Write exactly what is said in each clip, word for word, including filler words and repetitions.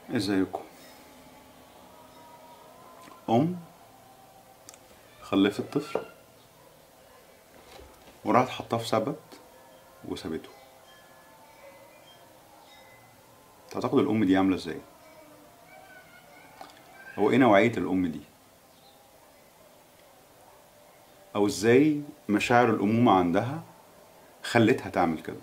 ازيكم؟ ام خلفت طفل وراحت حطاه في سبت وسابته. تعتقد الام دي عامله ازاي؟ هو ايه نوعيه الام دي؟ او ازاي مشاعر الامومه عندها خلتها تعمل كده؟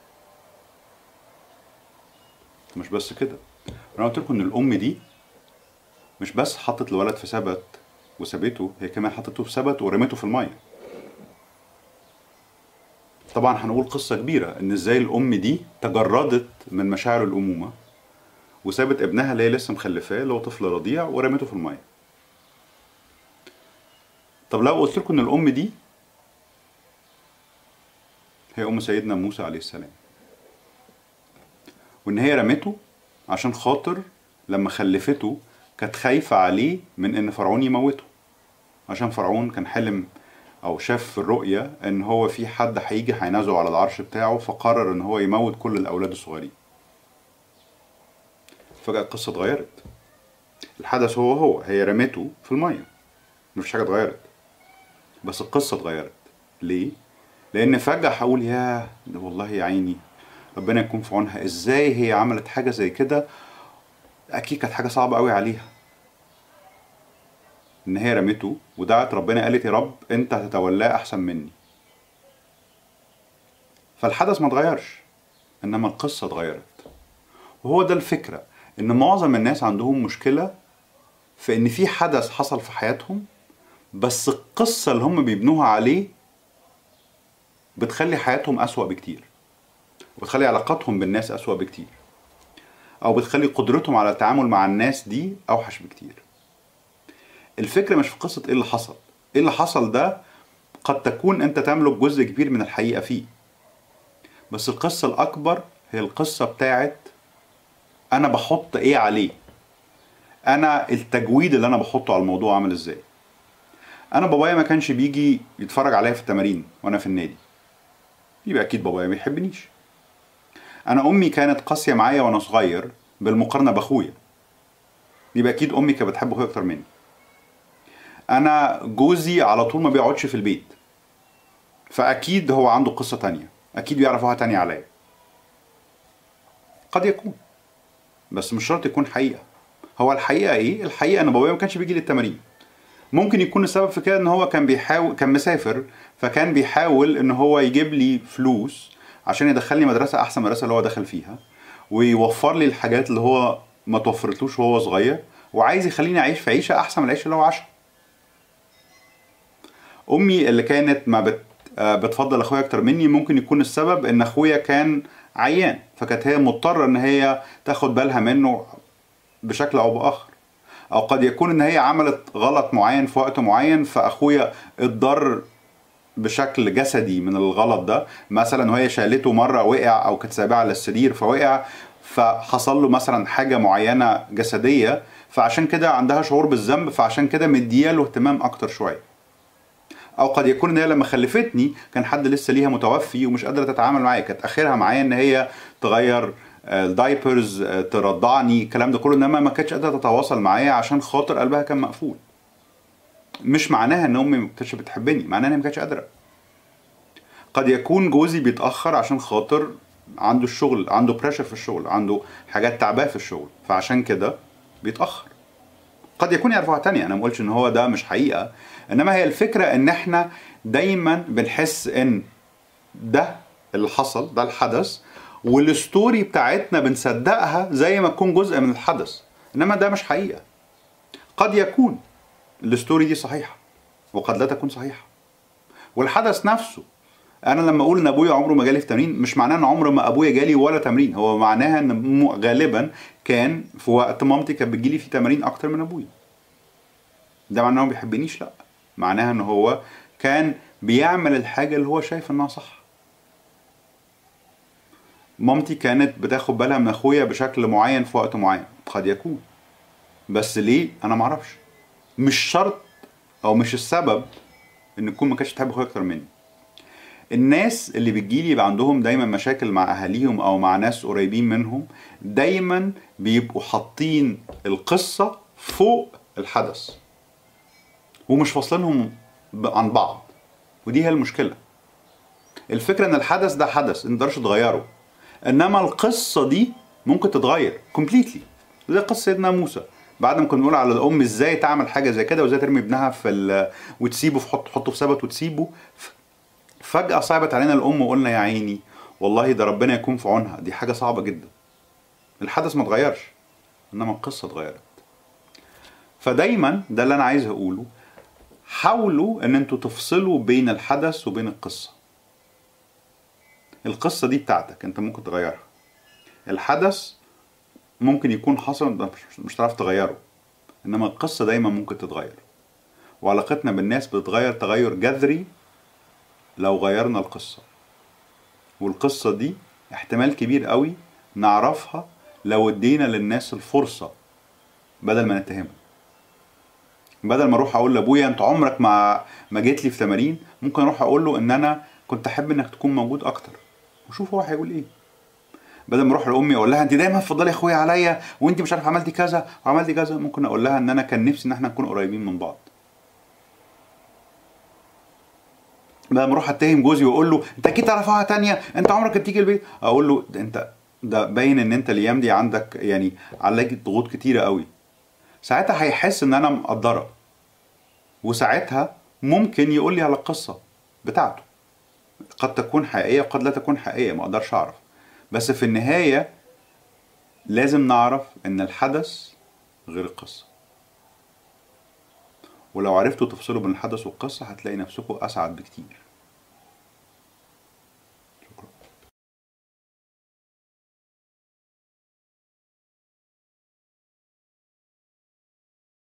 مش بس كده، انا قلت لكم ان الام دي مش بس حطت الولد في سبت وسابته، هي كمان حطته في سبت ورمته في الميه. طبعا هنقول قصه كبيره ان ازاي الام دي تجردت من مشاعر الامومه وسابت ابنها اللي هي لسه مخلفاه اللي هو طفل رضيع ورمته في الميه. طب لو قلت لكم ان الام دي هي ام سيدنا موسى عليه السلام، وان هي رمته عشان خاطر لما خلفته كانت خايفة عليه من ان فرعون يموته، عشان فرعون كان حلم او شاف في الرؤية ان هو في حد هيجي هينازله على العرش بتاعه، فقرر ان هو يموت كل الاولاد الصغيرين. فجأة القصة اتغيرت، الحدث هو هو هي رمته في المية، مفيش حاجة اتغيرت، بس القصة اتغيرت. ليه؟ لان فجأة هقول ياه ده والله يا عيني ربنا يكون في عونها، ازاي هي عملت حاجة زي كده؟ اكيد كانت حاجة صعبة قوي عليها ان هي رمته، ودعت ربنا قالت يا رب انت هتتولاه احسن مني. فالحدث ما اتغيرش، انما القصة اتغيرت. وهو ده الفكرة، ان معظم الناس عندهم مشكلة في ان في حدث حصل في حياتهم، بس القصة اللي هم بيبنوها عليه بتخلي حياتهم اسوأ بكتير، وبتخلي علاقاتهم بالناس اسوأ بكتير، او بتخلي قدرتهم على التعامل مع الناس دي اوحش بكتير. الفكرة مش في قصة ايه اللي حصل، ايه اللي حصل ده قد تكون انت تملك جزء كبير من الحقيقة فيه، بس القصة الأكبر هي القصة بتاعت أنا بحط إيه عليه، أنا التجويد اللي أنا بحطه على الموضوع عامل إزاي. أنا بابايا ما كانش بيجي يتفرج عليا في التمارين وأنا في النادي، يبقى أكيد بابايا ما يحبنيش. أنا أمي كانت قاسية معايا وأنا صغير بالمقارنة بأخويا، يبقى أكيد أمي كانت بتحب أخويا أكتر مني. أنا جوزي على طول ما بيقعدش في البيت، فأكيد هو عنده قصة تانية، أكيد بيعرف واحدة تانية عليا. قد يكون، بس مش شرط يكون حقيقة. هو الحقيقة ايه؟ الحقيقة ان بابايا ما كانش بيجي للتمارين. ممكن يكون السبب في كده ان هو كان بيحاول، كان مسافر، فكان بيحاول ان هو يجيب لي فلوس عشان يدخلني مدرسة احسن مدرسة اللي هو دخل فيها، ويوفر لي الحاجات اللي هو ما توفرتلوش وهو صغير، وعايز يخليني اعيش في عيشة احسن من العيشة اللي هو عاشها. امي اللي كانت ما بت آه، بتفضل اخويا اكتر مني، ممكن يكون السبب ان اخويا كان عيان، فكانت هي مضطرة ان هي تاخد بالها منه بشكل او باخر. او قد يكون ان هي عملت غلط معين في وقت معين، فاخويا اتضر بشكل جسدي من الغلط ده، مثلا وهي شالته مره وقع، او كانت سايباه على السرير فوقع، فحصل له مثلا حاجه معينه جسديه، فعشان كده عندها شعور بالذنب، فعشان كده مدياله اهتمام اكتر شويه. او قد يكون ان هي لما خلفتني كان حد لسه ليها متوفي ومش قادره تتعامل معايا، كانت اخرها معايا ان هي تغير الدايبرز، ترضعني، الكلام ده كله، انما ما كانتش قادره تتواصل معايا عشان خاطر قلبها كان مقفول. مش معناها ان امي ما كانتش بتحبني، معناها ان هي ما كانتش قادره. قد يكون جوزي بيتاخر عشان خاطر عنده الشغل، عنده بريشر في الشغل، عنده حاجات تعباه في الشغل، فعشان كده بيتاخر. قد يكون يعرفوها تانية، انا ما قلتش ان هو ده مش حقيقه، انما هي الفكره ان احنا دايما بنحس ان ده اللي حصل، ده الحدث، والستوري بتاعتنا بنصدقها زي ما تكون جزء من الحدث، انما ده مش حقيقه. قد يكون الستوري دي صحيحه وقد لا تكون صحيحه. والحدث نفسه، انا لما اقول ان ابويا عمره ما جالي في تمرين، مش معناه ان عمر ما ابويا جالي ولا تمرين، هو معناها ان غالبا كان في وقت مامتي كانت بتجيلي في تمارين اكتر من ابويا. ده معناه انه ما بيحبنيش؟ لا، معناها ان هو كان بيعمل الحاجه اللي هو شايف انها صح. مامتي كانت بتاخد بالها من اخويا بشكل معين في وقت معين، قد يكون، بس ليه انا معرفش. مش شرط او مش السبب ان تكون ما كانتش تحب اخويا اكتر مني، الناس اللي بتجيلي يبقى عندهم دايما مشاكل مع اهاليهم او مع ناس قريبين منهم، دايما بيبقوا حاطين القصة فوق الحدث ومش فاصلينهم عن بعض، ودي هي المشكلة. الفكرة ان الحدث ده حدث انت متقدرش تغيره، انما القصة دي ممكن تتغير كومبليتلي. زي قصة سيدنا موسى، بعد ما كنا بنقول على الام ازاي تعمل حاجة زي كده وازاي ترمي ابنها في ال... وتسيبه في حط حطه في سبت وتسيبه، فجأة صعبت علينا الام وقلنا يا عيني والله ده ربنا يكون في عونها، دي حاجة صعبة جدا. الحدث ما اتغيرش انما القصة اتغيرت. فدايما ده اللي انا عايز اقوله، حاولوا ان انتوا تفصلوا بين الحدث وبين القصة. القصة دي بتاعتك انت ممكن تغيرها، الحدث ممكن يكون حصل مش هتعرف تغيره، انما القصة دايما ممكن تتغير. وعلاقتنا بالناس بتتغير تغير جذري لو غيرنا القصة، والقصة دي احتمال كبير قوي نعرفها لو ادينا للناس الفرصة بدل ما نتهمها. بدل ما اروح اقول لابويا انت عمرك ما ما جيت لي في تمارين، ممكن اروح اقول له ان انا كنت احب انك تكون موجود اكتر وشوف هو هيقول ايه. بدل ما اروح لامي اقول لها انت دايما تفضلي يا اخويا عليا وانت مش عارف عملتي كذا وعملتي كذا، ممكن اقول لها ان انا كان نفسي ان احنا نكون قريبين من بعض. بدل ما اروح اتهم جوزي واقول له انت اكيد تعرف واحده تانية، انت عمرك تيجي البيت، اقول له انت ده باين ان انت الايام دي عندك يعني عليك ضغوط كتيره قوي. ساعتها هيحس ان انا مقدره، وساعتها ممكن يقول لي على القصه بتاعته، قد تكون حقيقيه وقد لا تكون حقيقيه، ما اقدرش اعرف. بس في النهايه لازم نعرف ان الحدث غير القصه، ولو عرفتوا تفصلوا بين الحدث والقصه هتلاقي نفسكم اسعد بكتير.